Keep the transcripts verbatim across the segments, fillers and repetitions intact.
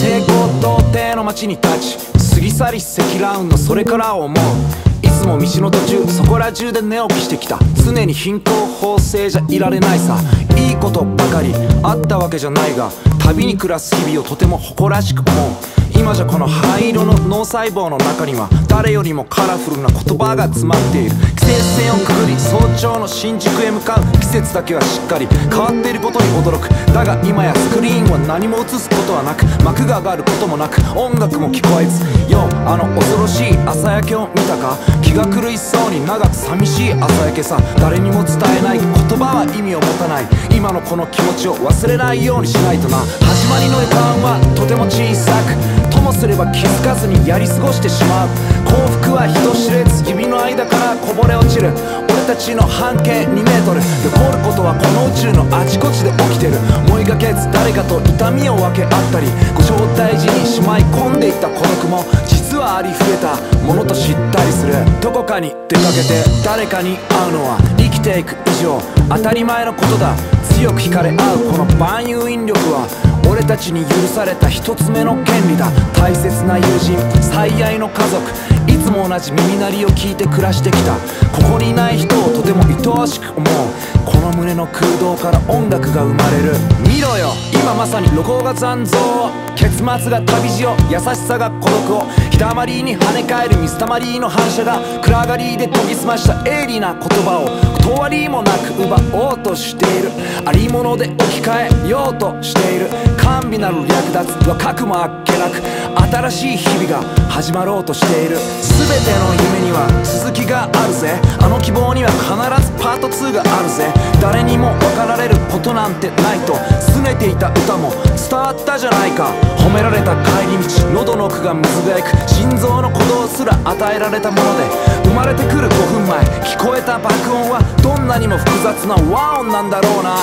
成功童貞の街に立ち過ぎ去り積乱雲のそれから思う。いつも道の途中そこら中で寝起きしてきた。常に貧困法制じゃいられないさ。いいことばかりあったわけじゃないが、旅に暮らす日々をとても誇らしく思う。今じゃこの灰色の脳細胞の中には誰よりもカラフルな言葉が詰まっている。規制線をくぐり早朝の新宿へ向かう。季節だけはしっかり変わっていることに驚く。だが今やスクリーンは何も映すことはなく、幕が上がることもなく、音楽も聞こえず。よあの恐ろしい朝焼けを見たか。気が狂いそうに長く寂しい朝焼けさ。誰にも伝えない言葉は意味を持たない。今のこの気持ちを忘れないようにしないとな。始まりの予感はとても小さく、ともすれば気づかずにやり過ごしてしまう。幸福は人知れず指の間からこぼれ落ちる。俺たちの半径にメートルで起こることはこの宇宙のあちこちで起きてる。思いがけず誰かと痛みを分け合ったり、ご招待時にしまい込んでいた孤独も実はありふれたものと知ったりする。どこかに出かけて誰かに会うのは生きていく以上当たり前のことだ。強く惹かれ合うこの万有引力は俺たちに許された一つ目の権利だ。大切な友人、最愛の家族、いつも同じ耳鳴りを聞いて暮らしてきた。ここにいない人をとても愛おしく思う。この胸の空洞から音楽が生まれる。見ろよ今まさに露光が残像、結末が旅路を、優しさが孤独を、日だまりに跳ね返る水たまりの反射が暗がりで研ぎ澄ました鋭利な言葉を断りもなく奪おうとしている。ありもので置き換えようとしている。甘美なる略奪はかくもあっけなく、新しい日々が始まろうとしている。全ての夢には続きがあるぜ。あの希望には必ずパートツーがあるぜ。誰にも分かられることなんてないと拗ねていた歌も伝わったじゃないか。褒められた帰り道、喉の奥がむずがゆく、心臓の鼓動すら与えられたもので、生まれてくるごふんまえ聞こえた爆音はどんなにも複雑な和音なんだろうな。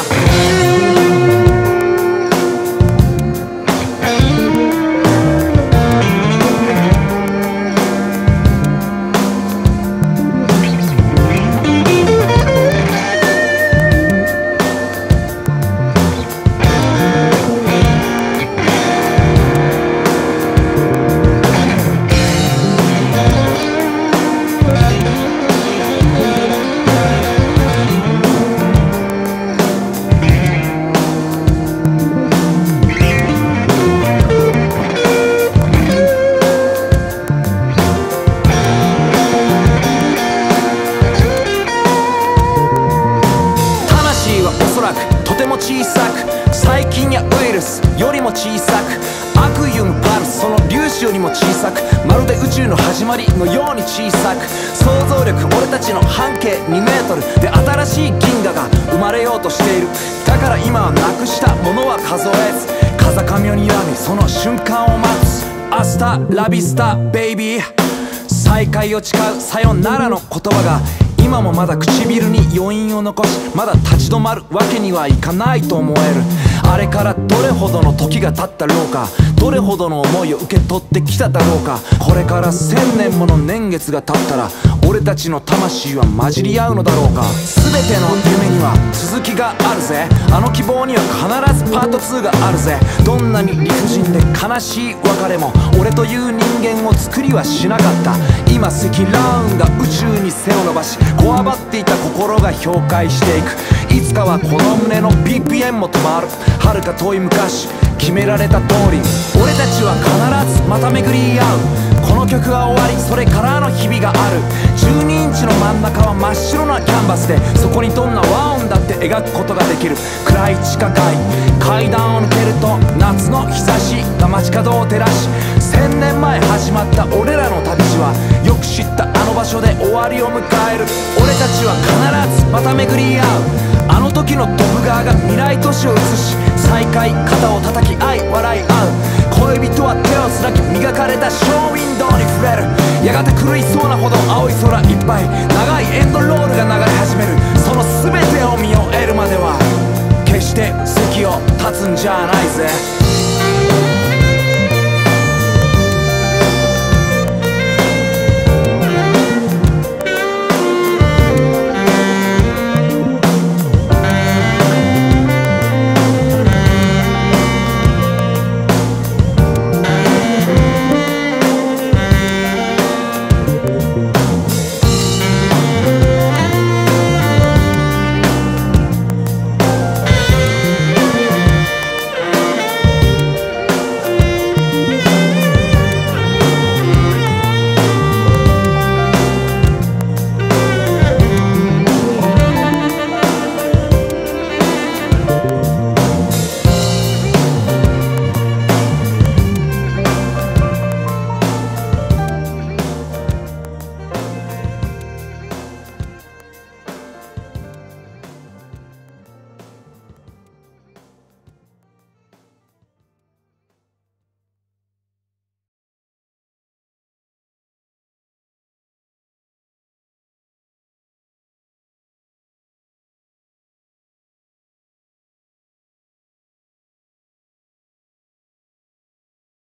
とても小さく、細菌やウイルスよりも小さく、アクユムパルスその粒子よりも小さく、まるで宇宙の始まりのように小さく、想像力俺たちの半径にメートルで新しい銀河が生まれようとしている。だから今はなくしたものは数えず、風上をにらみその瞬間を待つ。アスタラビスタベイビー、再会を誓うさよならの言葉が今もまだ唇に余韻を残し、まだ立ち止まるわけにはいかないと思える。あれからどれほどの時が経ったろうか、どれほどの思いを受け取ってきただろうか。これから千年もの年月が経ったら俺たちの魂は混じり合うのだろうか。全ての夢には続きがあるぜ。あの希望には必ずパートツーがあるぜ。どんなに理不尽で悲しい別れも俺という人間を作りはしなかった。今積乱雲が宇宙に背を伸ばし、こわばっていた心が氷解していく。いつかはこの胸の ビーピーエム も止まる。遥か遠い昔決められた通り俺たちは必ずまた巡り合う。この曲が終わりそれからの日々がある。じゅうにインチの真ん中は真っ白なキャンバスで、そこにどんな和音だって描くことができる。暗い地下街階段を抜けると夏の日差しが街角を照らし、千年前始まった俺らの旅路はよく知ったあの場所で終わりを迎える。俺たちは必ずまた巡り合う。あの時のドブ川が未来都市を映し、再会肩を叩き合い笑い合う。恋人は手をつなぎ磨かれたショーウィンドウに触れる。やがて狂いそうなほど青い空いっぱい、長いエンドロールが流れ始める。その全てを見終えるまでは決して席を立つんじゃないぜ。